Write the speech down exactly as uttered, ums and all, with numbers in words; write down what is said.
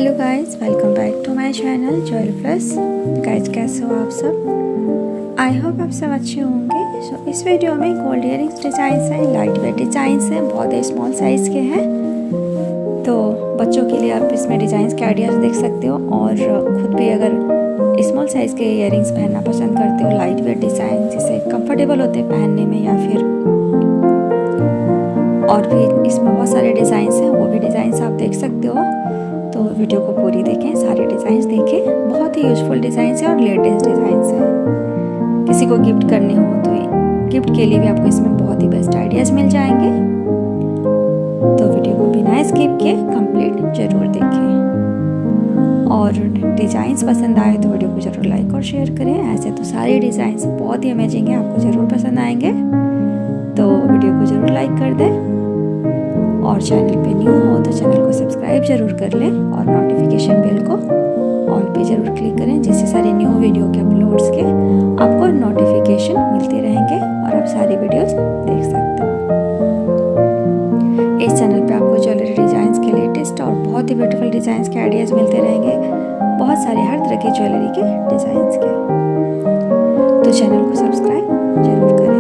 Hello guys, welcome back to my channel jewel plus. Guys कैसे हो आप सब? आई होप आप सब अच्छे होंगे। सो so, इस वीडियो में गोल्ड इयरिंग्स डिज़ाइंस हैं, लाइट वेट डिज़ाइंस हैं, बहुत ही स्मॉल साइज़ के हैं। तो बच्चों के लिए आप इसमें डिज़ाइंस के आइडियाज़ देख सकते हो और ख़ुद भी अगर स्मॉल साइज़ के इयरिंग्स पहनना पसंद करते हो, लाइट वेट डिज़ाइन जिससे कंफर्टेबल होते हैं पहनने में, या फिर और भी इसमें बहुत सारे डिज़ाइंस हैं, वो भी डिज़ाइंस आप देख सकते हो। तो वीडियो को पूरी देखें, सारे डिज़ाइंस देखें, बहुत ही यूज़फुल डिज़ाइंस हैं और लेटेस्ट डिज़ाइंस हैं। किसी को गिफ्ट करने हो तो गिफ्ट के लिए भी आपको इसमें बहुत ही बेस्ट आइडियाज़ मिल जाएंगे। तो वीडियो को बिना स्किप किए कंप्लीट ज़रूर देखें और डिज़ाइंस पसंद आए तो वीडियो को ज़रूर लाइक और शेयर करें। ऐसे तो सारे डिज़ाइंस बहुत ही अमेजिंग हैं, आपको ज़रूर पसंद आएंगे। तो वीडियो को ज़रूर लाइक कर दें और चैनल पे न्यू हो तो चैनल को सब्सक्राइब ज़रूर कर लें और नोटिफिकेशन बेल को ऑल पे ज़रूर क्लिक करें, जिससे सारे न्यू वीडियो के अपलोड्स के आपको नोटिफिकेशन मिलते रहेंगे और आप सारी वीडियोस देख सकते हो। इस चैनल पे आपको ज्वेलरी डिज़ाइंस के लेटेस्ट और बहुत ही ब्यूटीफुल डिज़ाइंस के आइडियाज़ मिलते रहेंगे, बहुत सारे हर तरह के ज्वेलरी के डिज़ाइंस के। तो चैनल को सब्सक्राइब ज़रूर करें।